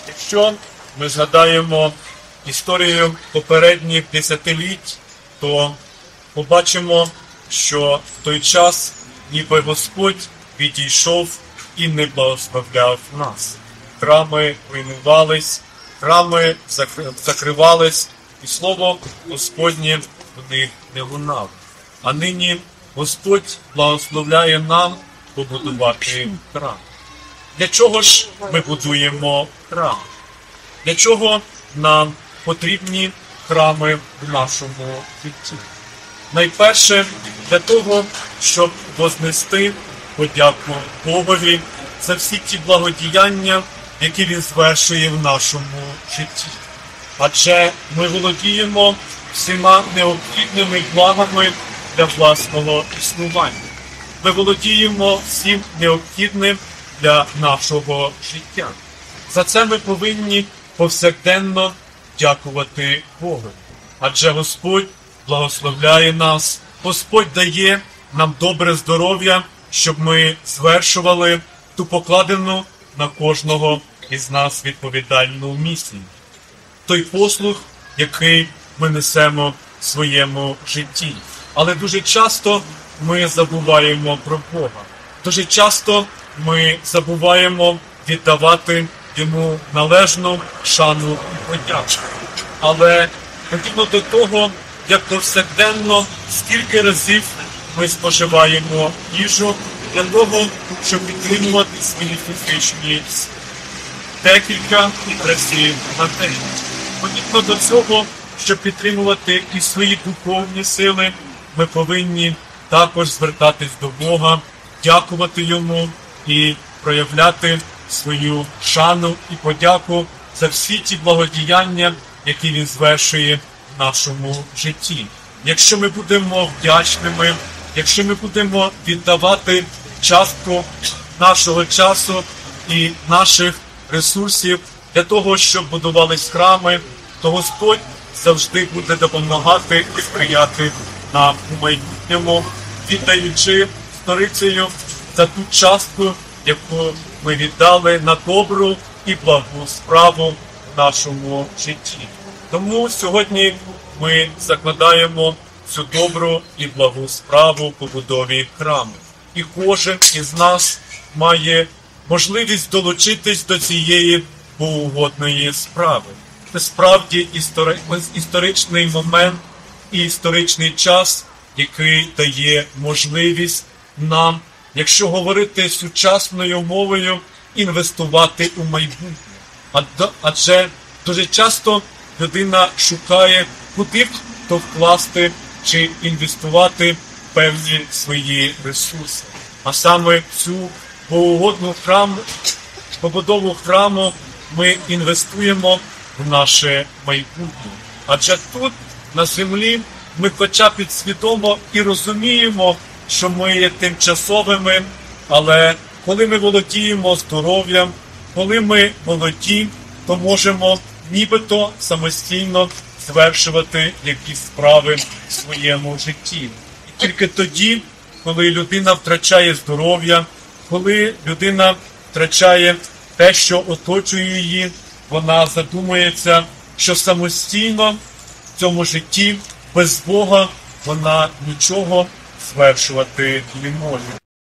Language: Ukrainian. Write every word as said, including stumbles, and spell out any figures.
Якщо ми згадаємо історію попередніх десятиліть, то побачимо, що в той час ніби Господь відійшов і не благословляв нас. Храми руйнувались, храми закривались, і слово Господнє в них не лунало. А нині Господь благословляє нам побудувати храм. Для чого ж ми будуємо храм? Для чого нам потрібні храми в нашому житті? Найперше, для того, щоб вознести подяку Богові за всі ті благодіяння, які Він звершує в нашому житті. Адже ми володіємо всіма необхідними благами для власного існування. Ми володіємо всім необхідним для нашого життя. За це ми повинні повсякденно дякувати Богу. Адже Господь благословляє нас, Господь дає нам добре здоров'я, щоб ми звершували ту покладену на кожного із нас відповідальну місію. Той послуг, який ми несемо в своєму житті. Але дуже часто ми забуваємо про Бога. Дуже часто ми забуваємо віддавати Йому належну шану і подяку. Але подібно до того, як повсякденно, скільки разів ми споживаємо їжу для того, щоб підтримувати свої фізичні сили. Декілька разів на день. Подібно до цього, щоб підтримувати і свої духовні сили, ми повинні також звертатись до Бога, дякувати Йому і проявляти свою шану і подяку за всі ті благодіяння, які Він звершує в нашому житті. Якщо ми будемо вдячними, якщо ми будемо віддавати частку нашого часу і наших ресурсів для того, щоб будувались храми, то Господь завжди буде допомагати і сприяти нам у майбутньому, віддаючи сторицею за ту частку, яку ми віддали на добру і благу справу в нашому житті. Тому сьогодні ми закладаємо цю добру і благу справу в побудові храму. І кожен із нас має можливість долучитись до цієї богоугодної справи. Це справді істори... історичний момент і історичний час, який дає можливість нам, якщо говорити сучасною мовою, інвестувати у майбутнє. Адже дуже часто людина шукає, куди б то вкласти чи інвестувати певні свої ресурси. А саме в цю богоугодну храму, побудову храму ми інвестуємо в наше майбутнє. Адже тут, на землі, ми хоча б підсвідомо і розуміємо, що ми є тимчасовими, але коли ми володіємо здоров'ям, коли ми молоді, то можемо нібито самостійно звершувати якісь справи в своєму житті. І тільки тоді, коли людина втрачає здоров'я, коли людина втрачає те, що оточує її, вона задумується, що самостійно в цьому житті без Бога вона нічого звершувати не може.